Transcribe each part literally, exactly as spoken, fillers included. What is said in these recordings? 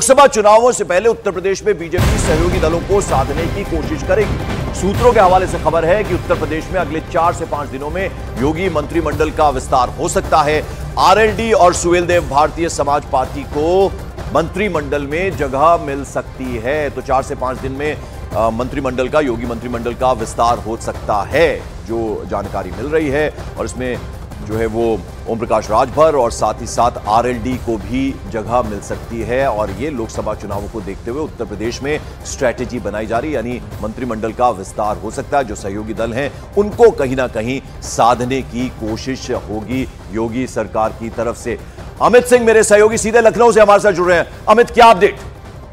लोकसभा चुनावों से पहले उत्तर प्रदेश में बीजेपी सहयोगी दलों को साधने की कोशिश करेगी। सूत्रों के हवाले से खबर है कि उत्तर प्रदेश में अगले चार से पांच दिनों में योगी मंत्रिमंडल का विस्तार हो सकता है। आरएलडी और सुहेलदेव भारतीय समाज पार्टी को मंत्रिमंडल में जगह मिल सकती है। तो चार से पांच दिन में मंत्रिमंडल का योगी मंत्रिमंडल का विस्तार हो सकता है, जो जानकारी मिल रही है। और इसमें जो है वो ओम प्रकाश राजभर और साथ ही साथ आरएलडी को भी जगह मिल सकती है। और ये लोकसभा चुनावों को देखते हुए उत्तर प्रदेश में स्ट्रैटेजी बनाई जा रही है, यानी मंत्रिमंडल का विस्तार हो सकता है। जो सहयोगी दल हैं उनको कहीं ना कहीं साधने की कोशिश होगी योगी सरकार की तरफ से। अमित सिंह मेरे सहयोगी सीधे लखनऊ से हमारे साथ जुड़ रहे हैं। अमित, क्या अपडेट?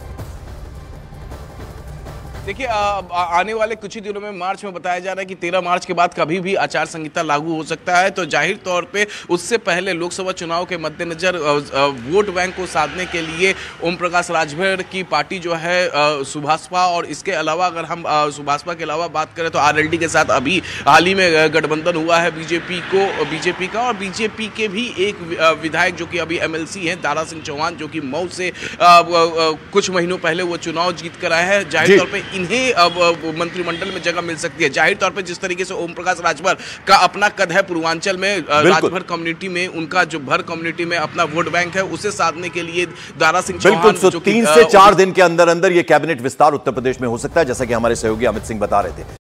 देखिए, आने वाले कुछ ही दिनों में मार्च में बताया जा रहा है कि तेरह मार्च के बाद कभी भी आचार संहिता लागू हो सकता है। तो जाहिर तौर पे उससे पहले लोकसभा चुनाव के मद्देनजर वोट बैंक को साधने के लिए ओम प्रकाश राजभर की पार्टी जो है सुभाषपा, और इसके अलावा अगर हम सुभाषपा के अलावा बात करें तो आरएलडी के साथ अभी हाल ही में गठबंधन हुआ है बीजेपी को बीजेपी का। और बीजेपी के भी एक विधायक जो कि अभी एमएलसी हैं, दारा सिंह चौहान, जो कि मऊ से कुछ महीनों पहले वो चुनाव जीत कर आए हैं। जाहिर तौर पर इन्हें अब मंत्रिमंडल में जगह मिल सकती है। जाहिर तौर पे जिस तरीके से ओम प्रकाश राजभर का अपना कद है पूर्वांचल में, राजभर कम्युनिटी में उनका जो भर कम्युनिटी में अपना वोट बैंक है, उसे साधने के लिए दारा सिंह चौहान जो तीन से चार दिन के अंदर अंदर ये कैबिनेट विस्तार उत्तर प्रदेश में हो सकता है, जैसा कि हमारे सहयोगी अमित सिंह बता रहे थे।